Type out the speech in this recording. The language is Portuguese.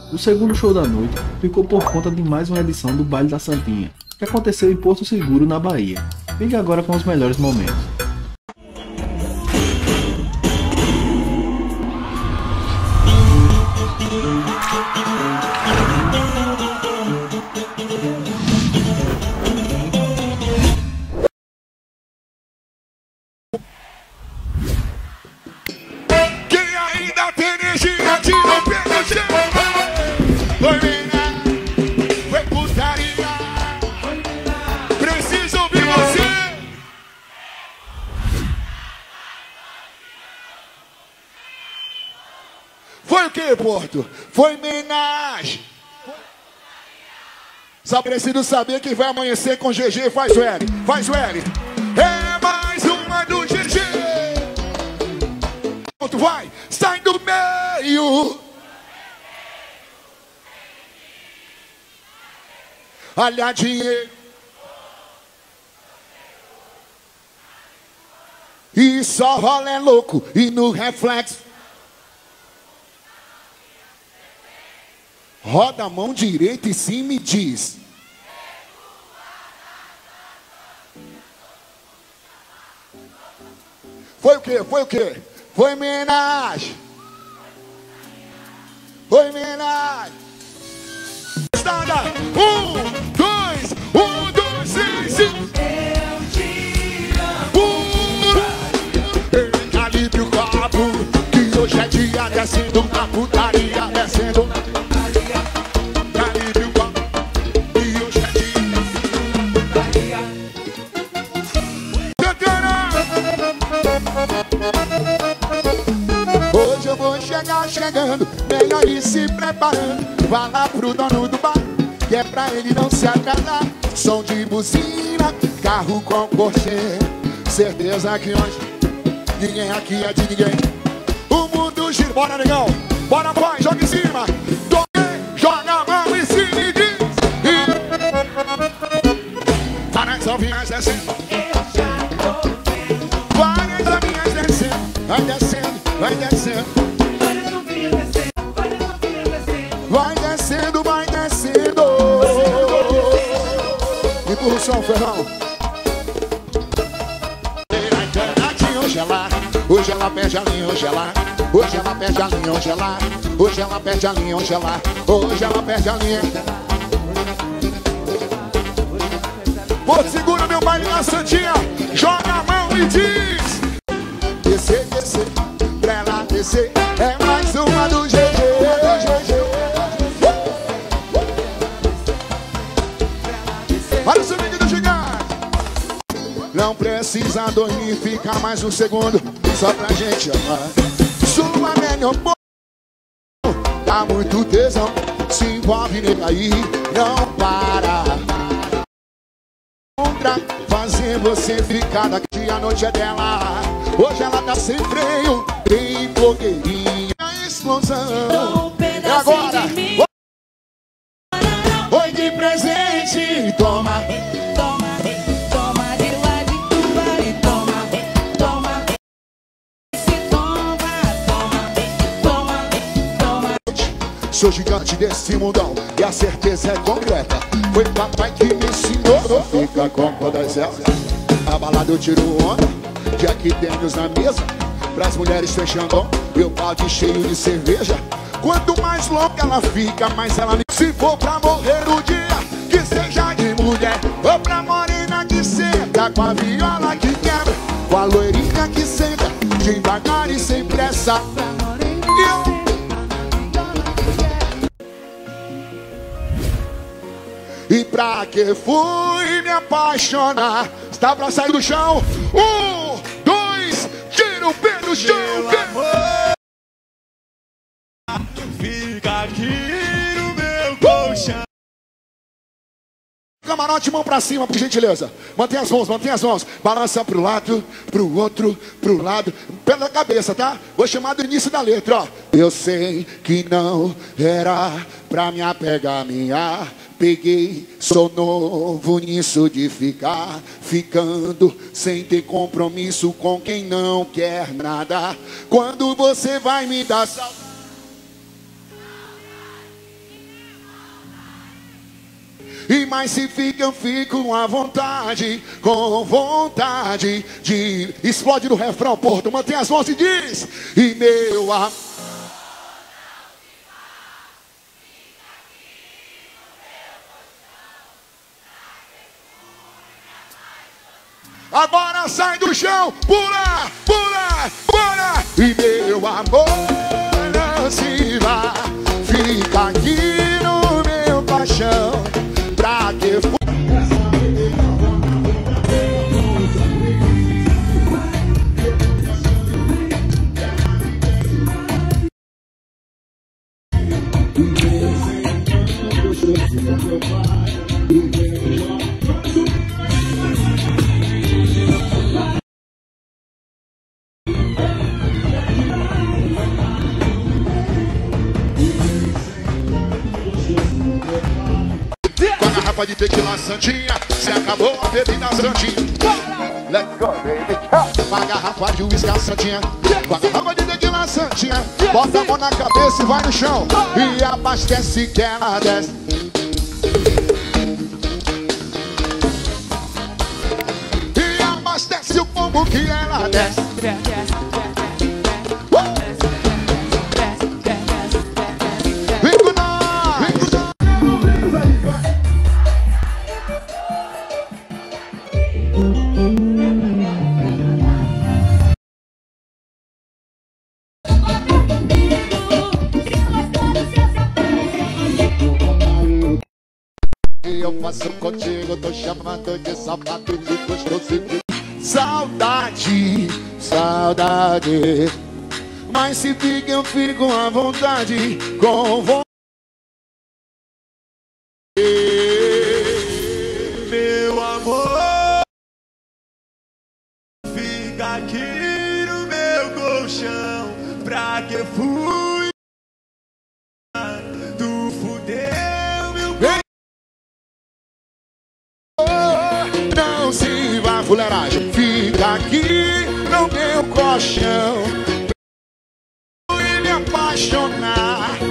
O segundo show da noite ficou por conta de mais uma edição do Baile da Santinha, que aconteceu em Porto Seguro, na Bahia. Fique agora com os melhores momentos. Quem ainda tem energia, tira o pé do chão. Foi mina, foi putaria. Preciso ouvir você. Foi o que, Porto? Foi homenagem. Só preciso saber quem vai amanhecer com GG. Faz o L, faz o L. É mais uma do GG. Porto, vai, sai do meio. Olha dinheiro. E só rola é louco e no reflexo. Roda a mão direita e sim me diz. Foi o quê? Foi o quê? Foi homenagem. Foi homenagem. Estada. 1, 2, 1, 2, 3, 5. Eu te amo. Calibre o copo, que hoje é dia descendo na putaria, descendo na putaria. Calibre o copo, que hoje é dia. Hoje eu vou chegar chegando, melhor ir se preparando. Vá lá pro dono do bar, que é pra ele não se atrasar. Som de buzina, carro com Porsche. Certeza que hoje ninguém aqui é de ninguém. O mundo gira, bora negão, bora vai, joga em cima. Joga a mão em cima e diz. Várias novinhas descendo. Várias novinhas descendo. Vai descendo, vai descendo. Vai descendo, vai descendo. Empurra o som, Ferrão. Hoje ela perde a linha, hoje ela. Hoje ela perde a linha, hoje ela. Hoje ela perde a linha, hoje ela. Hoje ela perde a linha. Porto Seguro, meu baile na Santinha. Joga a mão e diz. Descer, descer, pra ela descer. É mais uma do GG. Olha o swing do gigante. Não precisa dormir, fica mais um segundo. Só pra gente amar. Sua melhor dá muito tesão. Se envolve nele aí, não para. Fazer você ficar daqui, a noite é dela. Hoje ela tá sem freio, bem blogueirinha, explosão. E agora? Oi de presente, toma. Toma de ladinho, vai, toma. Se toma. Sou gigante desse mundão e a certeza é concreta. Foi papai que me ensinou. Não fica com todas elas. A balada eu tiro onda, Jack Daniels na mesa. Pras mulheres fechando meu balde cheio de cerveja. Quanto mais louca ela fica, mais ela me... Se for pra morrer no dia, que seja de mulher. Ou pra morena que senta, com a viola que quebra, com a loirinha que senta devagar e sem pressa. E pra que fui me apaixonar? Está pra sair do chão. 1, 2, tira o pé do chão. Fica aqui no meu colchão. Camarote, mão pra cima, por gentileza. Mantém as mãos. Balança pro lado, pro outro, pro lado. Pela cabeça, tá? Vou chamar do início da letra, ó. Eu sei que não era pra me apegar, minha. Peguei, sou novo nisso de ficar ficando sem ter compromisso com quem não quer nada. Quando você vai me dar saudade, E mais se fica, eu fico à vontade, com vontade de... Explode no refrão, Porto, mantém as mãos e diz. E meu amor. Agora sai do chão, pula, pula, pula. E meu amor não se vá, fica aqui no meu paixão. Pra que for... De tequila santinha, se acabou a bebida santinha. Let's go, baby. Com a garrafa de uísque santinha, com a garrafa de tequila santinha. Bota a mão na cabeça e vai no chão e abastece que ela desce. E abastece o pombo que ela desce. Vem com nós, vem com nós. Eu faço contigo, tô chamando de sapato de gostoso. Saudade, saudade. Mas se fica, eu fico à vontade, com vontade. Meu amor, fica aqui no meu colchão. Pra que fui? Tu fudeu meu coração. Não se vá, fuleiragem. Fica aqui no meu colchão. E me apaixonar.